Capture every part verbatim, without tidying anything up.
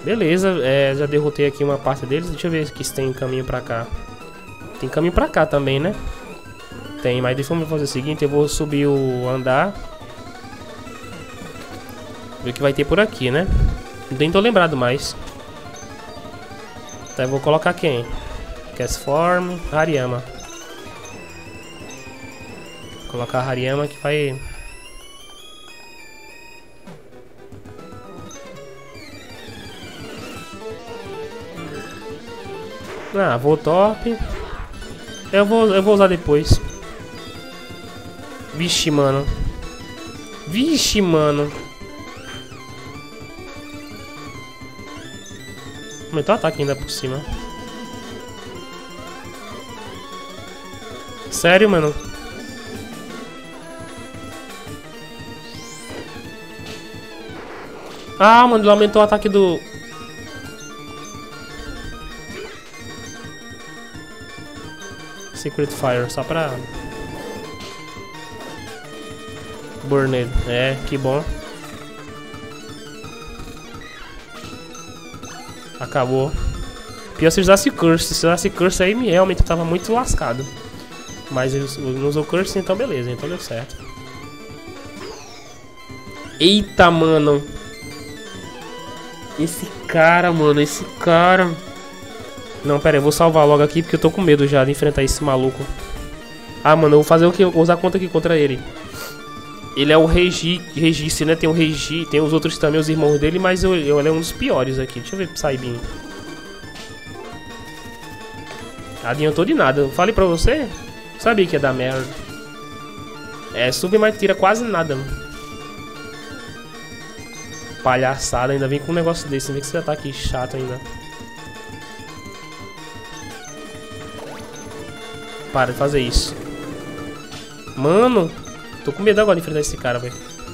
Beleza, é, já derrotei aqui uma parte deles. Deixa eu ver aqui se tem caminho pra cá. Tem caminho pra cá também, né? Tem, mas deixa eu fazer o seguinte. Eu vou subir o andar. Ver o que vai ter por aqui, né? Nem tô lembrado mais. Tá, eu vou colocar quem? Castform, Hariyama. Vou colocar a Hariyama que vai... Ah, vou top. Eu vou, eu vou usar depois. Vixe, mano. Vixe, mano. Aumentou o ataque ainda por cima. Sério, mano? Ah, mano, ele aumentou o ataque do... Secret Fire, só pra... Burn ele. É, que bom. Acabou. Pior se usasse Curse. Se usasse Curse aí, realmente eu tava muito lascado. Mas ele não usou Curse, então beleza. Então deu certo. Eita, mano. Esse cara, mano. Esse cara... Não, pera aí. Eu vou salvar logo aqui porque eu tô com medo já de enfrentar esse maluco. Ah, mano. Eu vou fazer o que? Eu vou usar conta aqui contra ele. Ele é o Regi, Regice, né? Tem o Regi, tem os outros também, os irmãos dele, mas eu, eu, ele é um dos piores aqui. Deixa eu ver pro Saibin. Adiantou de nada. Eu falei pra você? Sabia que ia dar merda. É, sub, mas tira quase nada, mano. Palhaçada, ainda vem com um negócio desse. Vê que esse ataque chato ainda. Para de fazer isso. Mano... Tô com medo agora de enfrentar esse cara, velho.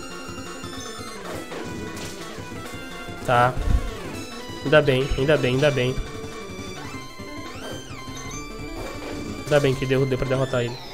Tá. Ainda bem, ainda bem, ainda bem. Ainda bem que deu, deu pra derrotar ele.